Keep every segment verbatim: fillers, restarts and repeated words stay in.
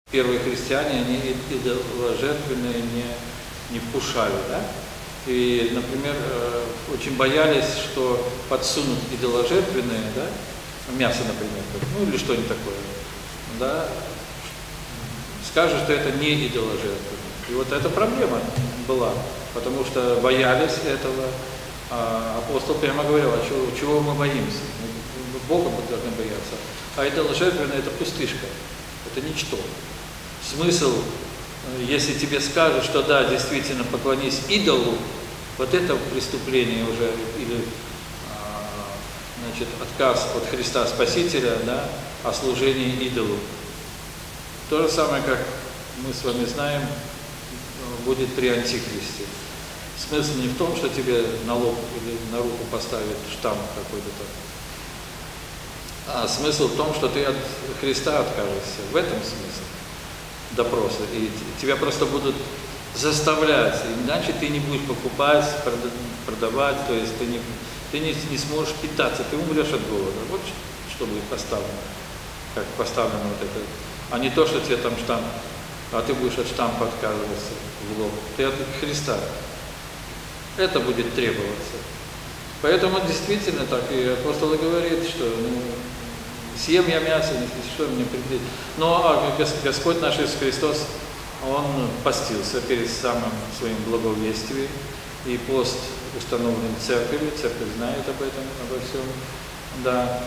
Первые христиане, они идоложертвенные не, не вкушали, да? И, например, очень боялись, что подсунут идоложертвенные, да, мясо, например, ну или что-нибудь такое, да, скажут, что это не идоложертвенное. И вот эта проблема была, потому что боялись этого. А апостол прямо говорил, а чего, чего мы боимся? Мы Бога мы должны бояться. А идоложертвенное – это пустышка, это ничто. Смысл, если тебе скажут, что да, действительно, поклонись идолу, вот это преступление уже, или значит, отказ от Христа Спасителя, да, о служении идолу. То же самое, как мы с вами знаем, будет при Антихристе. Смысл не в том, что тебе на лоб или на руку поставят штамп какой-то там, а смысл в том, что ты от Христа откажешься. В этом смысл допроса. И тебя просто будут заставлять, иначе ты не будешь покупать, продавать, то есть ты не, ты не, не сможешь питаться, ты умрешь от голода. Вот что будет поставлено, как поставлено вот это. А не то, что тебе там штамп, а ты будешь от штампа отказываться в лоб. Ты от Христа. Это будет требоваться. Поэтому действительно так, и апостол говорит, что ну, съем я мясо, не что мне предвидит. Но а Господь наш Иисус Христос, Он постился перед самым своим благовестием, и пост установлен церковью, церковь знает об этом, обо всем, да.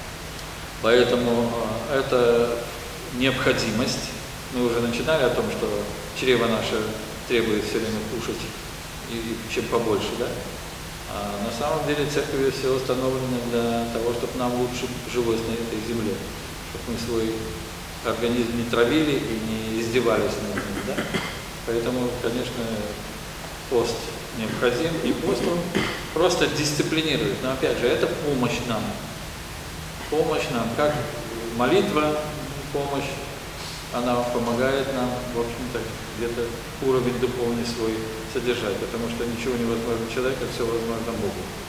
Поэтому это необходимость. Мы уже начинали о том, что чрево наше требует все время кушать, и чем побольше, да. А на самом деле церковь все установлено для того, чтобы нам лучше жилось на этой земле, чтобы мы свой организм не травили и не издевались над ним, да? Поэтому, конечно, пост необходим, и пост он просто дисциплинирует. Но опять же, это помощь нам. Помощь нам, как молитва, помощь, она помогает нам, в общем-то, где-то уровень духовный свой содержать, потому что ничего невозможно человеку, все возможно Богу.